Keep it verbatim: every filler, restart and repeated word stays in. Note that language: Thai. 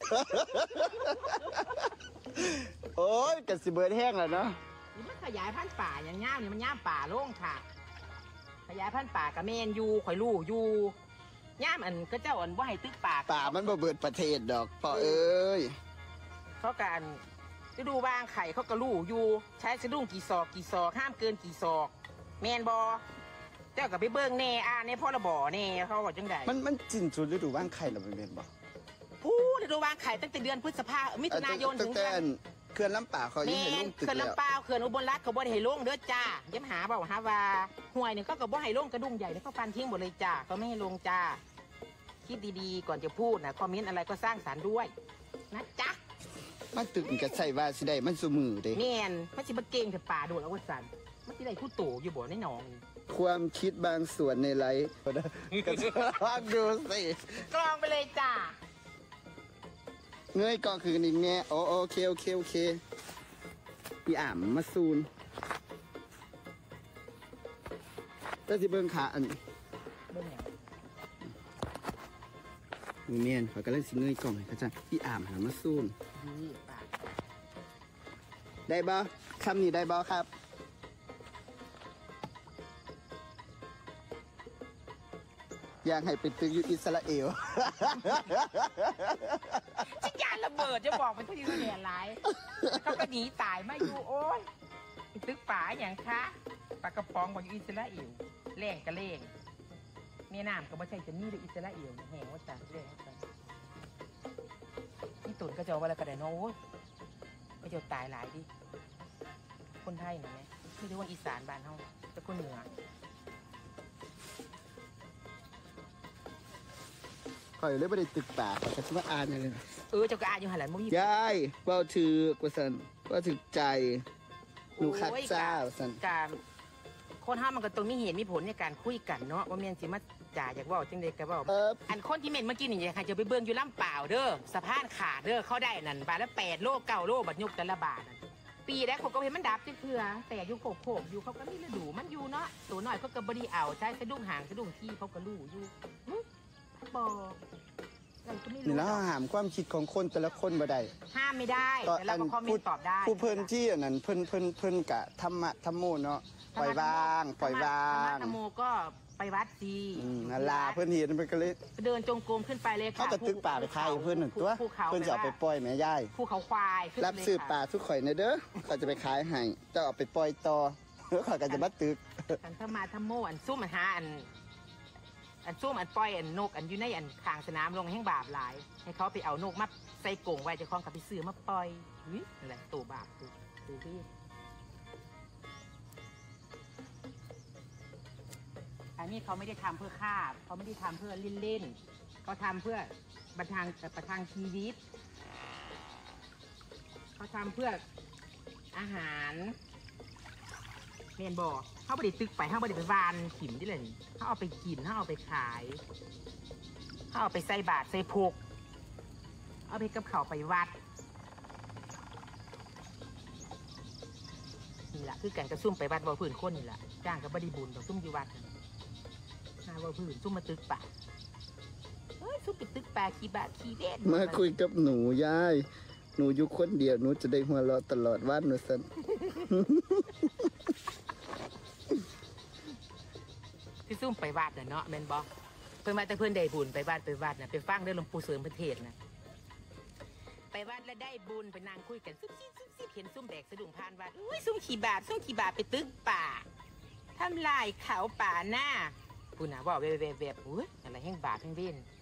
โอ้ยกัดสิเบิร์ดแห้งแล้วเนาะนี่มันขยายพันธุ์ป่าอย่างง่ามนี่มันง่ามป่าโล่งค่ะขยายพันธุ์ป่ากระเมนยูข่อยลู่ยูง่ามอันก็เจ้าอันว่าให้ตึกป่าป่ามันบ่เบิดประเทศดอกพ่อเอ้ยเขาการจะดูวางไข่เขากระลู่ยูใช้สะดุ้งกี่ศอกกี่ศอกห้ามเกินกี่ศอกแมนบอเจ้ากับไปเบิ้งแน่อ่านในพ่อระบ่อแน่เขาบอกจังไดมันมันจินจุดฤดูว่างไข่เราเป็นเมนบอพูดฤดูวางไข่ตั้งแต่เดือนพฤษภามิถุนายนถึงเดือนเขื่อนลำป่าเขายังให้ลงตึกเขื่อนลำป่าเขื่อนอุบลรัตน์เขาบ่ให้ลงเด้อจ้าย้ำหาบอกฮะว่าห่วยเนี่ยก็กับบ่ให้ลงกระดุมใหญ่เนี่ยเขาฟันทิ้งหมดเลยจ้าเขาไม่ให้ลงจ้าคิดดีๆก่อนจะพูดนะคอมเมนต์อะไรก็สร้างสรรค์ด้วยนะจ๊ะมันตึกมันก็ใส่ว่าสิได้มันสูมือเด้แม่นมันสิมาเก่งแต่ป่าโดดเอาไว้สั่นมันสิได้คู่โตอยู่บ่ในหนองความคิดบางส่วนในไลฟ์ก็จะลองดูสิกลองไปเลยจ้าเงยก่อนคือนี่แง่โอโอเคโอเคโอเคพี่อ่ำมาซูนแต่สิเบิ้งขาอันเบิ้งอย่างมือเมียนเขาก็เล่นสิเงยก่อนเลยเขาจะพี่อ่ำหามาซูนได้บ่คำนี้ได้บ่ครับอยากให้ไปตึกอยู่อิสราเอลจิจานระเบิดจะบอกมันที่นี่อะไรเขาก็หนีตายมาอยู่โอ้ยไปตึกป่าอย่างคะปลากระป๋องบอกอยู่อิสราเอลแรงกระเลงเมียน้ำก็ไม่ใช่จะนี่เลยอิสราเอลแห้งว่าจ้าแรงว่าจ้านี่ตุ่นก็จะเอาอะไรก็ได้น้อยก็จะตายหลายดิคนไทยหน่อยไหมไม่รู้ว่าอีสานบ้านเฮาจะคนเหนือคอยเลยไม่ได้ตึกป่าเขาจะมาอ่านอย่างนี้เออเจ้าก็อ่านอยู่หันหลังมุ้งยายว่าถือกว่าสันว่าถือใจหนูขัดเจ้าสันการคนห้ามมันก็ตรงนี้เห็นมีผลในการคุยกันเนาะว่าเมียนสิมาจ่าอยากว่าจังเด็กกับว่าอันคนที่เมนเมื่อกี้นี่ค่ะจะไปเบิ้งอยู่ลำเปล่าเด้อสะพานขาดเด้อเขาได้นั่นบาทละแปดโลเก้าโลบัดยุกแต่ละบาทปีแรกเขาก็เห็นมันดับเพื่อแต่อยู่โขกโขกอยู่เขาก็มีฤดูมันอยู่เนาะตัวหน่อยเขาก็บริเอาใช้สะดุ้งห่างสะดุ้งที่เขาก็ลู่อยู่บอนี่แล้วห้ามความคิดของคนแต่ละคนบ่ได้ห้ามไม่ได้แต่เราก็คอมเมนต์ตอบได้ผู้เพิ่นที่อันนั้นเพิ่นเพิ่นเพิ่นกะธรรมะธรรมโมเนาะปล่อยว่างปล่อยว่างธรรมะธรรมโมก็ไปวัดดีนั่นล่ะเพิ่นเห็นมันก็เลยเดินจงกรมขึ้นไปเลยค่ะเขาจะตึกป่าไปไทยเพิ่นหนึ่งตัวเพิ่นจะเอาไปปล่อยแม่ย่ายภูเขาควายรับซื้อป่าทุกข่อยในเด้อเขาจะไปขายให้จะเอาไปปล่อยต่อแล้วเขาก็จะมาตึกอันธรรมะธรรมโมอันสู้มันหาอันอันซุ่มอันปล่อยอันนกอันอยู่ในอันข้างสนามลงแห้งบาปหลายให้เขาไปเอานกมาใส่กรงไว้จะคล้องกับไปซื้อมาปล่อยนี่อะไรตัวบาปตัวตัวพี่อันนี้เขาไม่ได้ทำเพื่อฆ่าเขาไม่ได้ทำเพื่อเล่นๆเขาทำเพื่อประทังประทังชีวิตเขาทำเพื่ออาหารเมียนบอกเขาไม่ได้ตึกไปเขาไม่ได้ไปวานขิมที่เลยเขาเอาไปกินเขาเอาไปขายเขาเอาไปใส่บาตรใส่พกเอาไปกับเขาไปวัดนี่แหละคือการกระซุ่มไปวัดบ่อพื้นคนนี่แหละจ้างกับบริบูรณ์ต่อซุ่มอยู่วัดหาบ่อพื้นซุ่มมาตึกป่าเฮ้ยซุ่มไปตึกป่าขี่บาทขี่เวทมาคุยกับหนูยายหนูอยู่คนเดียวหนูจะได้หัวเราะตลอดวันหนูสันที่ซุ่มไปวัดเนาะแมนบอกเพื่อนมาแต่เพื่อนได้บุญไปวัดไปวัดนะไปฟังเรื่องหลวงปู่เสริมพระเทศนะไปวัดแล้วได้บุญไปนั่งคุยกันซุ่มซีซุ่มซีเห็นซุ่มแดกสะดุ้งพานวัดอุ้ยซุ่มขี่บาทซุ่มขี่บาทไปตึกป่าทำลายเขาป่าหน้าพูดนะว่าแบบแบบแบบอุ้ยอะไรแห้งบาทแห้งเว้น